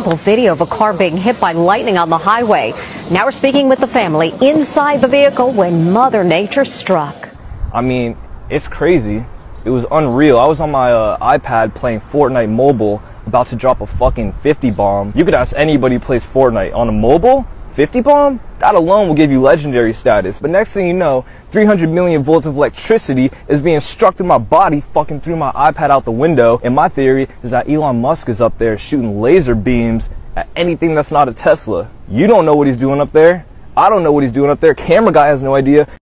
local video of a car being hit by lightning on the highway. Now we're speaking with the family inside the vehicle when Mother Nature struck. I mean, it's crazy. It was unreal. I was on my iPad playing Fortnite mobile, about to drop a fucking 50 bomb. You could ask anybody who plays Fortnite. On a mobile, 50 bomb? That alone will give you legendary status. But next thing you know, 300 million volts of electricity is being struck through my body, fucking through my iPad out the window. And my theory is that Elon Musk is up there shooting laser beams at anything that's not a Tesla. You don't know what he's doing up there. I don't know what he's doing up there. Camera guy has no idea.